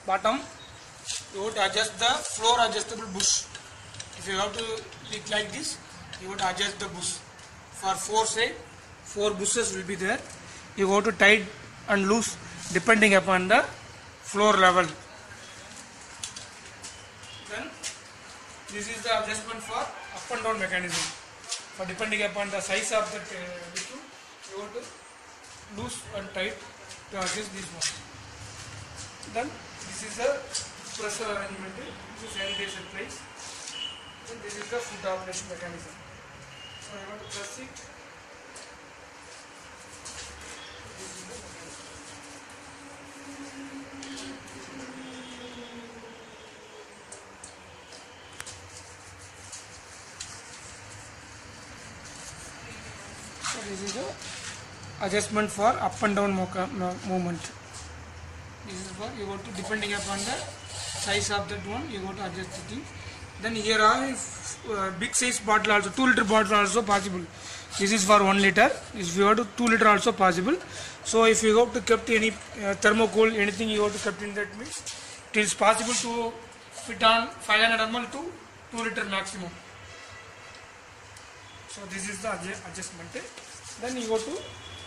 bottom, you have to adjust the floor adjustable bush. If you have to click like this, you have to adjust the bush. For 4 side, 4 bushes will be there. You have to tight and loose depending upon the floor level. Then this is the adjustment for up and down mechanism. For depending upon the size of the tissue, you have to loose and tight to adjust this one. Then this is the pressure arrangement, this is sanitizer place. Then this is the foot operation mechanism. So I want to press it. This is the mechanism. So this is the adjustment for up and down movement. This is for you got to depending upon the size of that one, you got to adjust the thing. Then here are big size bottle also, 2 liter bottle also possible. This is for 1 liter. If you have to 2 liter also possible. So if you have to kept any thermocol, anything you have to kept in that means it is possible to fit on 500 ml to 2 liter maximum. So this is the adjustment. Then you go to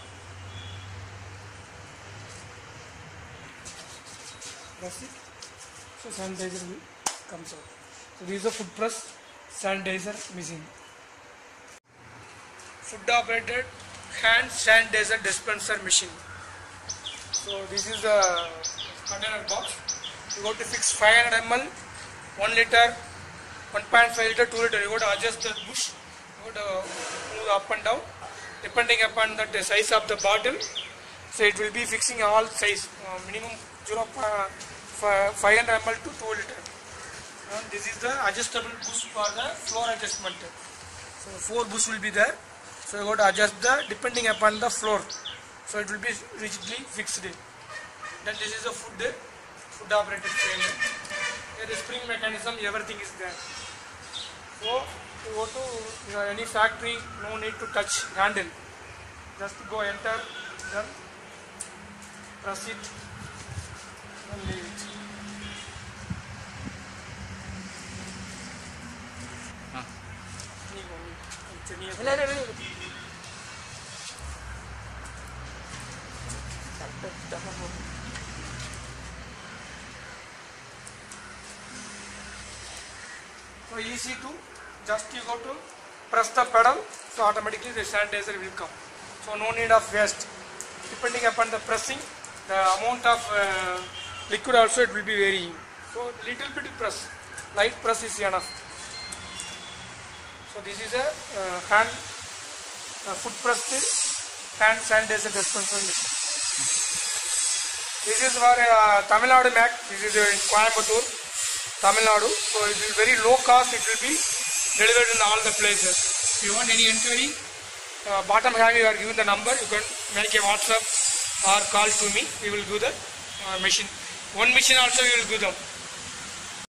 press it. So sanitizer will comes out. So this is a foot press sanitizer machine. Foot operated hand sanitizer dispenser machine. So this is the container box. You got to fix 500 ml, 1 liter, 1.5 liter, 2 liter. You got to adjust the bush. You got to move up and down depending upon the size of the bottle. So it will be fixing all size, minimum 500 ml to 2 liter. This is the adjustable bush for the floor adjustment. So 4 bush will be there. So you got to adjust the depending upon the floor. So it will be rigidly fixed. Then this is a foot operated frame. There is spring mechanism, everything is there. So you go to any factory, no need to touch handle. Just go enter, then press it and leave it. So easy to just you go to press the pedal, so automatically the sanitizer will come. So no need of waste. Depending upon the pressing, the amount of liquid also it will be varying. So little bit press, light press is enough. So this is a foot press hand sanitizer dispenser machine. This is for Tamil Nadu Mac. This is in Coimbatore, Tamil Nadu. So it is very low cost. It will be delivered in all the places. If you want any inquiry, bottom half you are given the number. You can make a WhatsApp or call to me. We will do the machine. One machine also we will give them.